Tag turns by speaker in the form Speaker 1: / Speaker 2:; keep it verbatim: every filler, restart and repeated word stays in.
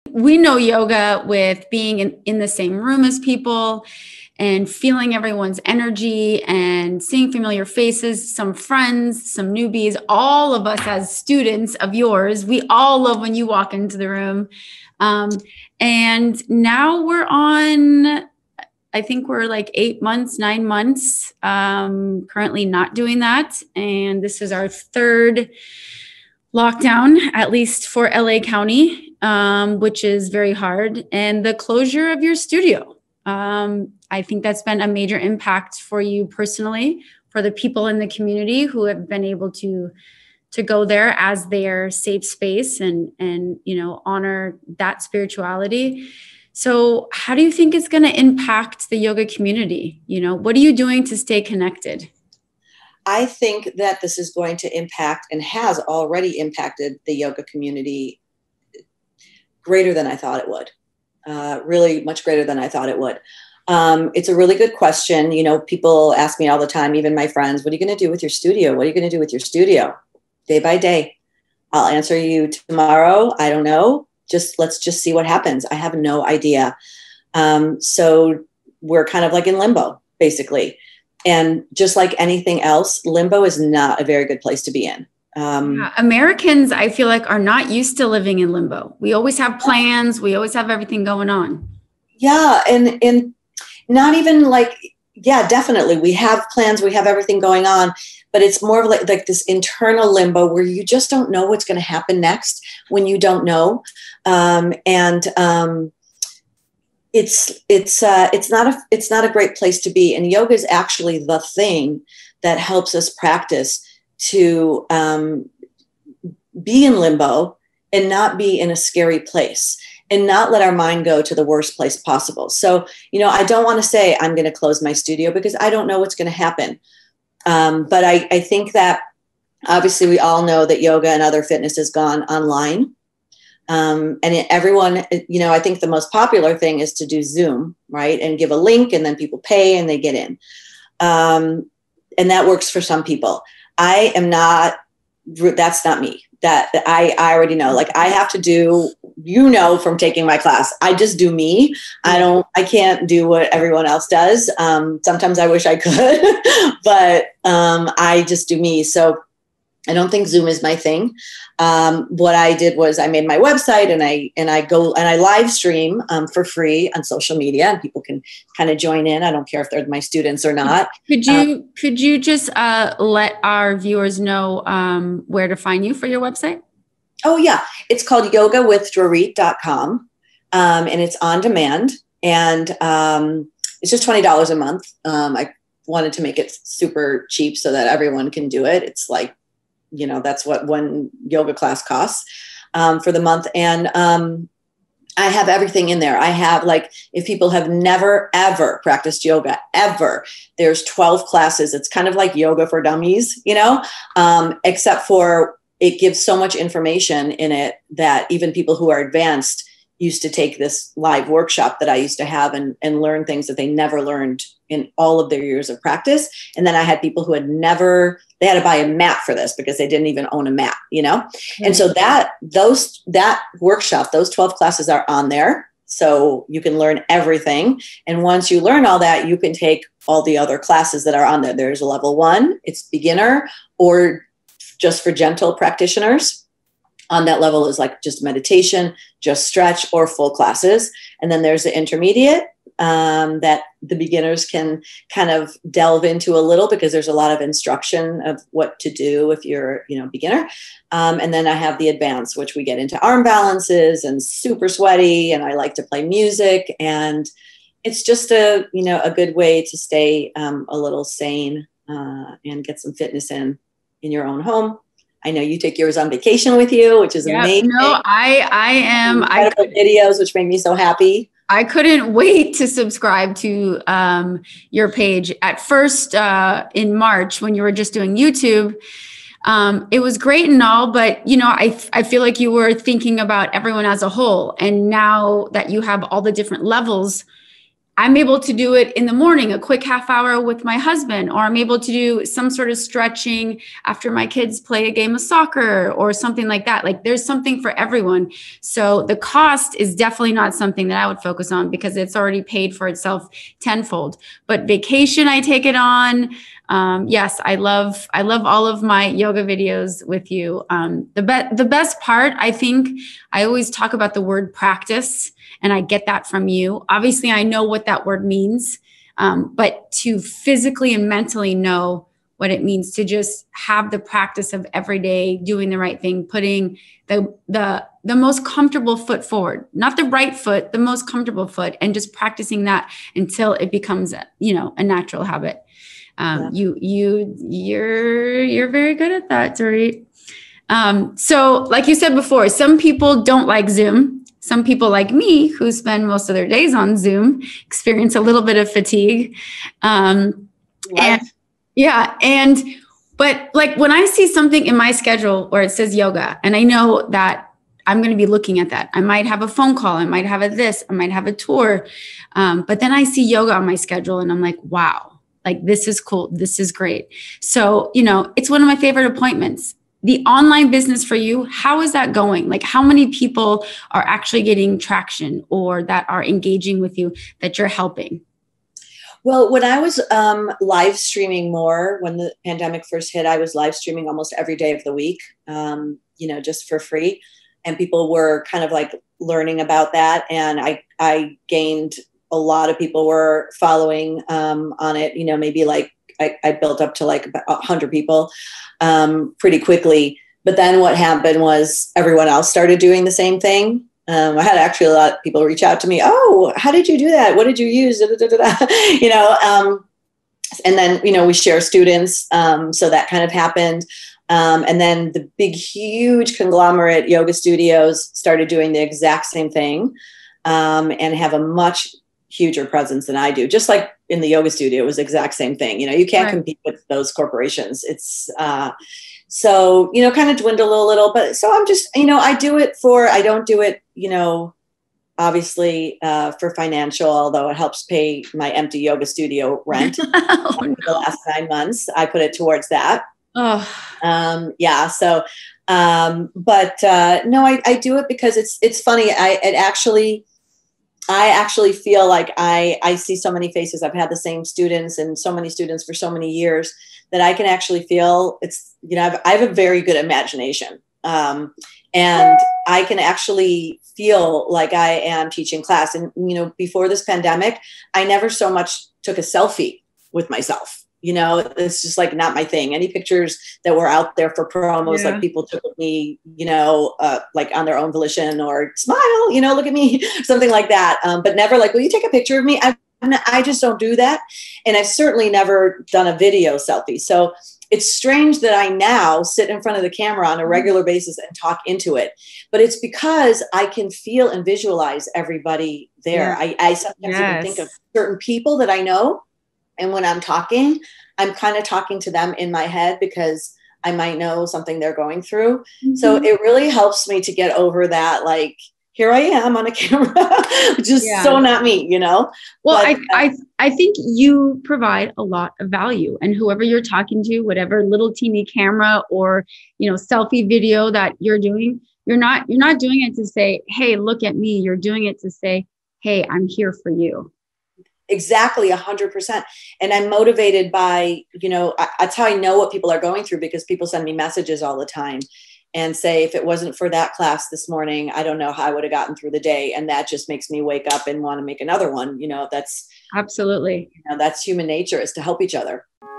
Speaker 1: We know yoga with being in, in the same room as people and feeling everyone's energy and seeing familiar faces, some friends, some newbies, all of us as students of yours. We all love when you walk into the room. Um, and now we're on, I think we're like eight months, nine months, um, currently not doing that. And this is our third lockdown, at least for L A County, um, which is very hard. And the closure of your studio. Um, I think that's been a major impact for you personally, for the people in the community who have been able to to go there as their safe space and, and you know, honor that spirituality. So how do you think it's going to impact the yoga community? You know, what are you doing to stay connected?
Speaker 2: I think that this is going to impact and has already impacted the yoga community greater than I thought it would. Uh, really much greater than I thought it would. Um, it's a really good question. You know, people ask me all the time, even my friends, what are you going to do with your studio? What are you going to do with your studio? Day by day. I'll answer you tomorrow. I don't know. Just let's just see what happens. I have no idea. Um, so we're kind of like in limbo, basically. And just like anything else, limbo is not a very good place to be in. Um,
Speaker 1: yeah, Americans, I feel like, are not used to living in limbo. We always have plans. We always have everything going on.
Speaker 2: Yeah. And, and not even like, yeah, definitely. We have plans. We have everything going on, but it's more of like, like this internal limbo where you just don't know what's going to happen next when you don't know. Um, and um, it's, it's, uh, it's not a, it's not a great place to be. And yoga is actually the thing that helps us practice to um, be in limbo and not be in a scary place and not let our mind go to the worst place possible. So, you know, I don't want to say I'm going to close my studio because I don't know what's going to happen. Um, but I, I think that obviously we all know that yoga and other fitness has gone online. Um, and it, everyone, you know, I think the most popular thing is to do Zoom, right? And give a link and then people pay and they get in. Um, and that works for some people. I am not, that's not me. That I, I already know, like I have to do, you know, from taking my class, I just do me. I don't, I can't do what everyone else does. Um, sometimes I wish I could, but um, I just do me. So I don't think Zoom is my thing. Um, what I did was I made my website and I and I go and I live stream um, for free on social media, and people can kind of join in. I don't care if they're my students or not.
Speaker 1: Could you
Speaker 2: um,
Speaker 1: could you just uh, let our viewers know um, where to find you for your website?
Speaker 2: Oh yeah, it's called yoga with drorit dot com, um, and it's on demand, and um, it's just twenty dollars a month. Um, I wanted to make it super cheap so that everyone can do it. It's like, you know, that's what one yoga class costs um, for the month. And um, I have everything in there. I have, like, if people have never, ever practiced yoga, ever, there's twelve classes. It's kind of like yoga for dummies, you know, um, except for it gives so much information in it that even people who are advanced used to take this live workshop that I used to have and, and learn things that they never learned in all of their years of practice. And then I had people who had never, they had to buy a mat for this because they didn't even own a mat, you know? Mm-hmm. And so that, those, that workshop, those twelve classes are on there. So you can learn everything. And once you learn all that, you can take all the other classes that are on there. There's a level one, it's beginner, or just for gentle practitioners. On that level is like just meditation, just stretch, or full classes. And then there's the intermediate um, that the beginners can kind of delve into a little because there's a lot of instruction of what to do if you're, you know, beginner. Um, and then I have the advanced, which we get into arm balances and super sweaty. And I like to play music. And it's just a, you know, a good way to stay um, a little sane uh, and get some fitness in, in your own home. I know you take yours on vacation with you, which is
Speaker 1: yeah,
Speaker 2: amazing.
Speaker 1: No, I, I am.
Speaker 2: I put videos, which make me so happy.
Speaker 1: I couldn't wait to subscribe to um, your page. At first, uh, in March, when you were just doing YouTube, um, it was great and all, but you know, I I feel like you were thinking about everyone as a whole. And now that you have all the different levels, I'm able to do it in the morning, a quick half hour with my husband, or I'm able to do some sort of stretching after my kids play a game of soccer or something like that. Like there's something for everyone. So the cost is definitely not something that I would focus on because it's already paid for itself tenfold. But vacation, I take it on. Um, yes, I love, I love all of my yoga videos with you. Um, the be- the best part, I think, I always talk about the word practice, and I get that from you. Obviously, I know what that word means, um, but to physically and mentally know what it means to just have the practice of every day doing the right thing, putting the the the most comfortable foot forward, not the right foot, the most comfortable foot, and just practicing that until it becomes, you know, a natural habit. Um, yeah. You you you're you're very good at that, Drorit. Um, so, like you said before, some people don't like Zoom. Some people like me who spend most of their days on Zoom experience a little bit of fatigue. Um, and yeah. And, but like when I see something in my schedule where it says yoga, and I know that I'm going to be looking at that, I might have a phone call, I might have a this, I might have a tour. Um, but then I see yoga on my schedule and I'm like, wow, like this is cool. This is great. So, you know, it's one of my favorite appointments. The online business for you, how is that going? Like how many people are actually getting traction or that are engaging with you that you're helping?
Speaker 2: Well, when I was um, live streaming more, when the pandemic first hit, I was live streaming almost every day of the week, um, you know, just for free. And people were kind of like learning about that. And I, I gained a lot of people were following um, on it, you know, maybe like I, I built up to like about one hundred people um, pretty quickly. But then what happened was everyone else started doing the same thing. Um, I had actually a lot of people reach out to me. Oh, how did you do that? What did you use? Da, da, da, da. You know, um, and then, you know, we share students. Um, so that kind of happened. Um, and then the big, huge conglomerate yoga studios started doing the exact same thing um, and have a much huger presence than I do. Just like in the yoga studio, it was the exact same thing. You know, you can't right. compete with those corporations. It's uh, so, you know, kind of dwindle a little, but so I'm just, you know, I do it for, I don't do it, you know, obviously uh, for financial, although it helps pay my empty yoga studio rent oh, for no. the last nine months. I put it towards that. Oh. Um, yeah. So, um, but uh, no, I, I do it because it's, it's funny. I, it actually, I actually feel like I, I see so many faces. I've had the same students and so many students for so many years that I can actually feel it's, you know, I've, I have a very good imagination. Um, and I can actually feel like I am teaching class. And, you know, before this pandemic, I never so much took a selfie with myself. You know, it's just like not my thing. Any pictures that were out there for promos, yeah. like people took with me, you know, uh, like on their own volition or smile, you know, look at me, something like that. Um, but never like, will you take a picture of me? I, I just don't do that. And I've certainly never done a video selfie. So it's strange that I now sit in front of the camera on a regular basis and talk into it. But it's because I can feel and visualize everybody there. Yeah. I, I sometimes yes. even think of certain people that I know. And when I'm talking, I'm kind of talking to them in my head because I might know something they're going through. Mm-hmm. So it really helps me to get over that, like, here I am on a camera, which is yeah. so not me, you know?
Speaker 1: Well, but, I, I, I think you provide a lot of value, and whoever you're talking to, whatever little teeny camera or, you know, selfie video that you're doing, you're not, you're not doing it to say, hey, look at me. You're doing it to say, hey, I'm here for you.
Speaker 2: Exactly. A hundred percent. And I'm motivated by, you know, I, that's how I know what people are going through, because people send me messages all the time and say, if it wasn't for that class this morning, I don't know how I would have gotten through the day. And that just makes me wake up and want to make another one. You know, that's
Speaker 1: absolutely,
Speaker 2: you know, that's human nature, is to help each other.